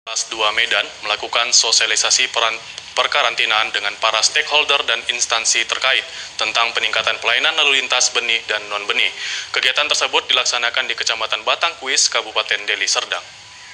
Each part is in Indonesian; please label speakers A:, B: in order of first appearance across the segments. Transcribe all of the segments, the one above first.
A: Kelas 2 Medan melakukan sosialisasi perkarantinaan dengan para stakeholder dan instansi terkait tentang peningkatan pelayanan lalu lintas benih dan non-benih. Kegiatan tersebut dilaksanakan di Kecamatan Batangkuis, Kabupaten Deli Serdang.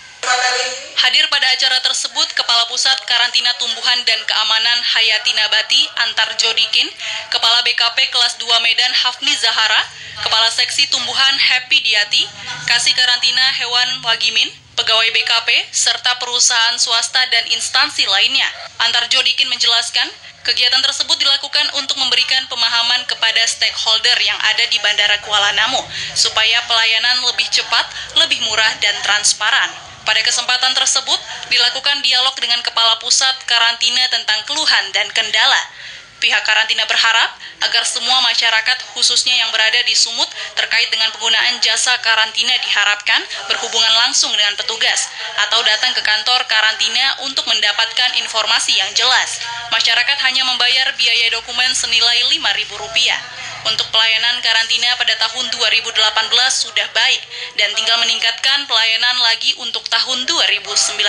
B: Hadir pada acara tersebut Kepala Pusat Karantina Tumbuhan dan Keamanan Hayati Nabati Antar Jodikin, Kepala BKP Kelas 2 Medan Hafni Zahara, Kepala Seksi Tumbuhan Happy Diati, Kasih Karantina Hewan Wagimin, pegawai BKP, serta perusahaan swasta dan instansi lainnya. Antar Jodikin menjelaskan, kegiatan tersebut dilakukan untuk memberikan pemahaman kepada stakeholder yang ada di Bandara Kuala Namu, supaya pelayanan lebih cepat, lebih murah, dan transparan. Pada kesempatan tersebut, dilakukan dialog dengan Kepala Pusat Karantina tentang keluhan dan kendala. Pihak karantina berharap agar semua masyarakat, khususnya yang berada di Sumut, terkait dengan penggunaan jasa karantina diharapkan berhubungan langsung dengan petugas atau datang ke kantor karantina untuk mendapatkan informasi yang jelas. Masyarakat hanya membayar biaya dokumen senilai Rp5.000. Untuk pelayanan karantina pada tahun 2018 sudah baik dan tinggal meningkatkan pelayanan lagi untuk tahun 2019.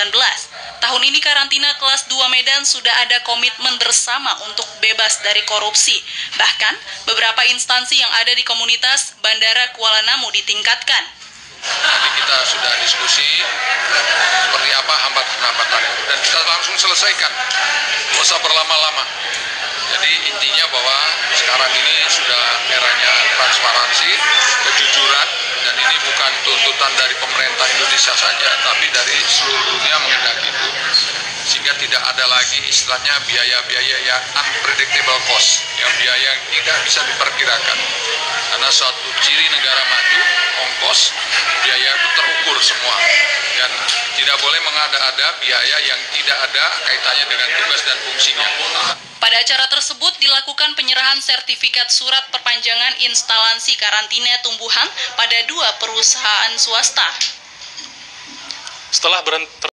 B: Tahun ini karantina kelas 2 Medan sudah ada komitmen bersama untuk bebas dari korupsi. Bahkan beberapa instansi yang ada di komunitas Bandara Kuala Namu ditingkatkan.
C: Tadi kita sudah diskusi seperti apa hambatan-hambatan dan kita langsung selesaikan, nggak usah berlama-lama. Jadi intinya bahwa sekarang ini sudah eranya transparansi, kejujuran, dan ini bukan tuntutan dari pemerintah Indonesia saja, tapi dari seluruh dunia mengendaki itu. Sehingga tidak ada lagi istilahnya biaya-biaya yang unpredictable cost, yang biaya yang tidak bisa diperkirakan. Karena suatu ciri negara maju, ongkos, biaya itu terukur semua. Dan tidak boleh mengada-ada biaya yang tidak ada kaitannya dengan tugas dan fungsinya.
B: Pada acara tersebut dilakukan penyerahan sertifikat surat perpanjangan instalasi karantina tumbuhan pada 2 perusahaan swasta.
A: Setelah